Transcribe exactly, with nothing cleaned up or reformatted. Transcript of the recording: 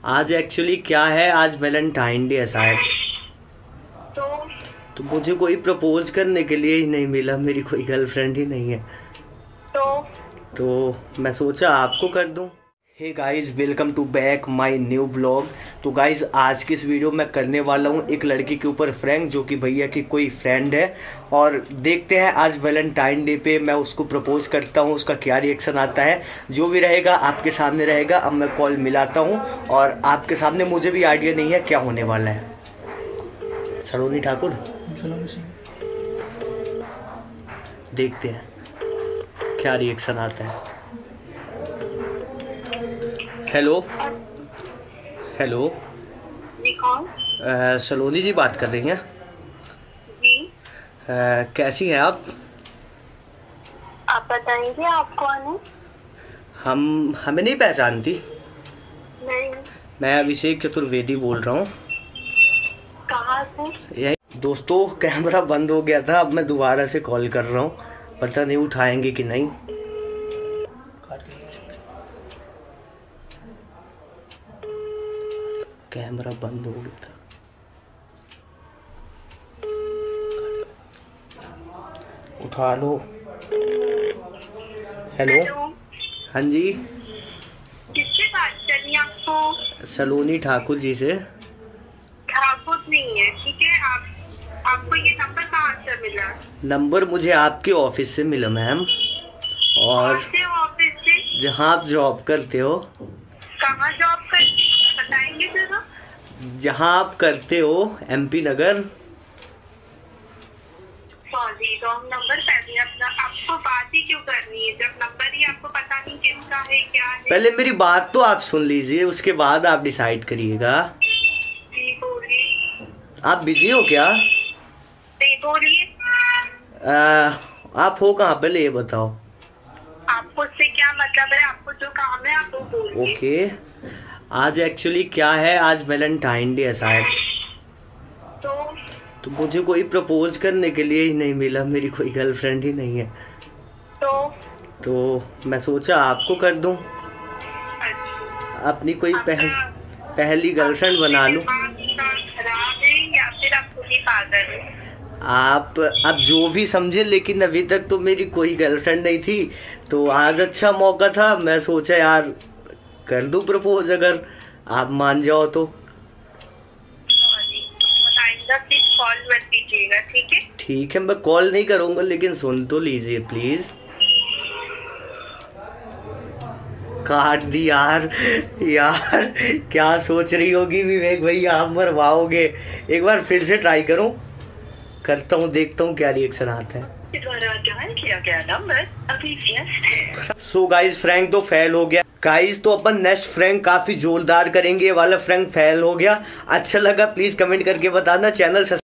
आज एक्चुअली क्या है, आज वैलेंटाइन डे है शायद। तो तो मुझे कोई प्रपोज करने के लिए ही नहीं मिला, मेरी कोई गर्लफ्रेंड ही नहीं है। तो तो मैं सोचा आपको कर दूं। Hey guys, welcome to back my new blog. तो गाइस, आज की इस वीडियो में करने वाला हूं एक लड़की के ऊपर प्रैंक, जो कि भैया की कोई फ्रेंड है। और देखते हैं आज वैलेंटाइन डे पे मैं उसको प्रपोज करता हूं, उसका क्या रिएक्शन आता है। जो भी रहेगा आपके सामने रहेगा। अब मैं कॉल मिलाता हूं और आपके सामने, मुझे भी आइडिया नहीं है क्या होने वाला है। सलोनी ठाकुर, देखते हैं क्या रिएक्शन आता है। हेलो हेलो, जी कौन? अ, सलोनी जी बात कर रही हैं? जी। अ, कैसी हैं आप? आप बताएंगे आप कौन है? हम हमें नहीं पहचानती? नहीं। मैं अभिषेक चतुर्वेदी बोल रहा हूँ। कहाँ से? यही दोस्तों, कैमरा बंद हो गया था, अब मैं दोबारा से कॉल कर रहा हूँ, पता नहीं उठाएंगे कि नहीं। कैमरा बंद हो गया था। उठा लो। हेलो। हाँ जी, किससे बात करनी है आपको? सलोनी ठाकुर जी से। ठाकुर नहीं है, ठीक है। आप आपको ये नंबर कहाँ से मिला? नंबर मुझे आपके ऑफिस से मिला मैम। और ऑफिस से? जहाँ आप जॉब करते हो। कहाँ जॉब करती हो बताएंगे जरा? जहाँ आप करते हो, MP Nagar. Sorry, wrong number. पहले अपना आपको बात ही क्यों करनी है जब नंबर ही आपको पता नहीं किसका है क्या है? पहले मेरी बात तो आप सुन लीजिए, उसके बाद आप डिसाइड करिएगा। जी बोलिए। आप बिजी हो क्या? नहीं बोलिए। आप हो कहाँ, पहले ये बताओ। आपको उससे क्या मतलब है? आपको जो काम है आप वो बोलिए। ओके, आज एक्चुअली क्या है, आज वैलेंटाइन डे है शायद। तो तो मुझे कोई प्रपोज करने के लिए ही नहीं मिला, मेरी कोई गर्लफ्रेंड ही नहीं है। तो तो मैं सोचा आपको कर दूं, अपनी कोई पहल, पहली गर्लफ्रेंड बना लूं। खराब है या फिर आप खुली पागल है? आप अब जो भी समझे, लेकिन अभी तक तो मेरी कोई गर्लफ्रेंड नहीं थी, तो आज अच्छा मौका था, मैं सोचा यार कर दूं प्रपोज, अगर आप मान जाओ तो। प्लीज कॉल मत कीजिएगा, ठीक है? ठीक है, मैं कॉल नहीं करूंगा, लेकिन सुन तो लीजिए प्लीज। काट दी यार। यार क्या सोच रही होगी विवेक भैया, आप मरवाओगे। एक बार फिर से ट्राई करूं, करता हूं, देखता हूं क्या रिएक्शन आता है। किया गया नंबर अभी व्यस्त है। सो गाइस, फ्रैंक तो फेल हो गया। गाइस, तो अपन नेक्स्ट फ्रैंक काफी जोरदार करेंगे। ये वाला फ्रैंक फेल हो गया। अच्छा लगा प्लीज कमेंट करके बताना। चैनल